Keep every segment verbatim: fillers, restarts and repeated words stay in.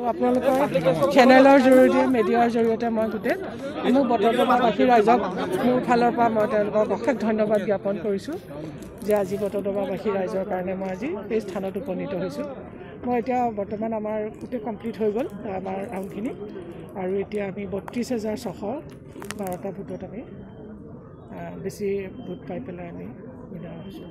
আপোনালোকৰ চেনেলৰ জৰিয়তে মিডিয়াৰ জৰিয়তে মই গোটেই মোক বটদ্ৰৱাবাসী ৰাইজক মোৰ ফালৰ পৰা মই তেওঁলোকক অশেষ ধন্যবাদ জ্ঞাপন কৰিছোঁ যে আজি বটদ্ৰৱাবাসী ৰাইজৰ কাৰণে মই আজি এই স্থানত উপনীত হৈছোঁ। মই এতিয়া বৰ্তমান আমাৰ গোটেই কমপ্লিট হৈ গ'ল আমাৰ কামখিনি আৰু এতিয়া আমি বত্ৰিছ হাজাৰ ছশ বাৰটা ভোটত আমি বেছি ভোট পাই পেলাই আমি বিদায় হৈছোঁ।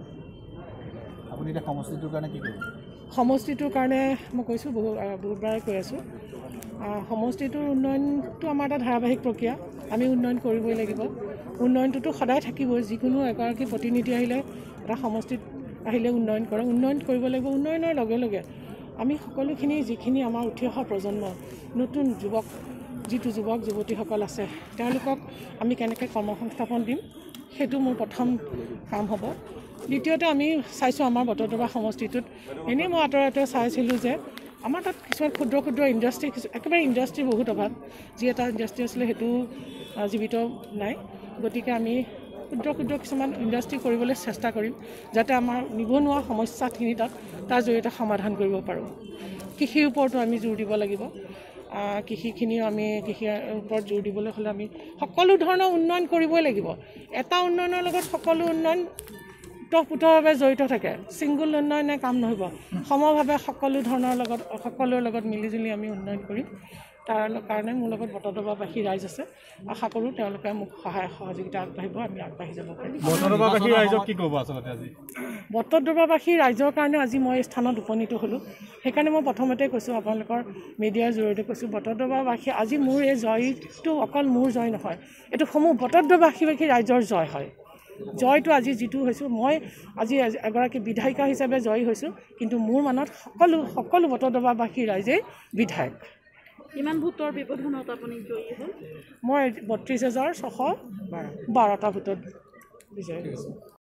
আপুনি এতিয়া সমষ্টিটোৰ কাৰণে কি কৰিব? সমষ্টিটোৰ কাৰণে মই কৈছোঁ বহু বহুতবাৰে কৈ আছোঁ সমষ্টিটোৰ উন্নয়নটো আমাৰ এটা ধাৰাবাহিক প্ৰক্ৰিয়া। আমি উন্নয়ন কৰিবই লাগিব। উন্নয়নটোতো সদায় থাকিবই। যিকোনো এগৰাকী প্ৰতিনিধি আহিলে এটা সমষ্টিত আহিলে উন্নয়ন কৰে উন্নয়ন কৰিব লাগিব। উন্নয়নৰ লগে লগে আমি সকলোখিনি যিখিনি আমাৰ উঠি অহা প্ৰজন্ম নতুন যুৱক যিটো যুৱক যুৱতীসকল আছে তেওঁলোকক আমি কেনেকৈ কৰ্মসংস্থাপন দিম সেইটো মোৰ প্ৰথম কাম হ'ব। দ্বিতীয়তে আমি চাইছোঁ আমাৰ বটদ্ৰৱা সমষ্টিটোত এনেই মই আঁতৰে আঁতৰে চাইছিলোঁ যে আমাৰ তাত কিছুমান ক্ষুদ্ৰ ক্ষুদ্ৰ ইণ্ডাষ্ট্ৰি একেবাৰে ইণ্ডাষ্ট্ৰিৰ বহুত অভাৱ। যি এটা ইণ্ডাষ্ট্ৰি আছিলে সেইটো জীৱিত নাই। গতিকে আমি ক্ষুদ্ৰ ক্ষুদ্ৰ কিছুমান ইণ্ডাষ্ট্ৰি কৰিবলৈ চেষ্টা কৰিম যাতে আমাৰ নিবনুৱা সমস্যাখিনি তাত তাৰ জৰিয়তে সমাধান কৰিব পাৰোঁ। কৃষিৰ ওপৰতো আমি জোৰ দিব লাগিব। কৃষিখিনিও আমি কৃষিৰ ওপৰত জোৰ দিবলৈ হ'লে আমি সকলো ধৰণৰ উন্নয়ন কৰিবই লাগিব। এটা উন্নয়নৰ লগত সকলো উন্নয়ন ওতঃপ্ৰোতভাৱে জড়িত থাকে। ছিংগুল উন্নয়নে কাম নহ'ব। সমভাৱে সকলো ধৰণৰ লগত সকলোৰ লগত মিলিজুলি আমি উন্নয়ন কৰিম। তাৰ কাৰণে মোৰ লগত বটদ্ৰৱাবাসী ৰাইজ আছে। আশা কৰোঁ তেওঁলোকে মোক সহায় সহযোগিতা আগবাঢ়িব আমি আগবাঢ়ি যাব পাৰিম। বটদ্ৰৱাবাসী ৰাইজক কি ক'ব আচলতে আজি? বটদ্ৰৱাবাসী ৰাইজৰ কাৰণে আজি মই এই স্থানত উপনীত হ'লোঁ। সেইকাৰণে মই প্ৰথমতে কৈছোঁ আপোনালোকৰ মিডিয়াৰ জৰিয়তে কৈছোঁ বটদ্ৰৱাবাসী আজি মোৰ এই জয়টো অকল মোৰ জয় নহয়, এইটো সমূহ বটদ্ৰৱাসী ৰাইজৰ জয় হয়। জয়টো আজি যিটো হৈছোঁ মই আজি এগৰাকী বিধায়িকা হিচাপে জয়ী হৈছোঁ কিন্তু মোৰ মনত সকলো সকলো বটদ্ৰৱাবাসী ৰাইজেই বিধায়ক। কিমান ভোটৰ ব্যৱধানত আপুনি জয়ী হ'ল? মই বত্ৰিছ হাজাৰ ছশ বাৰটা ভোটত বিজয়ী হৈছোঁ।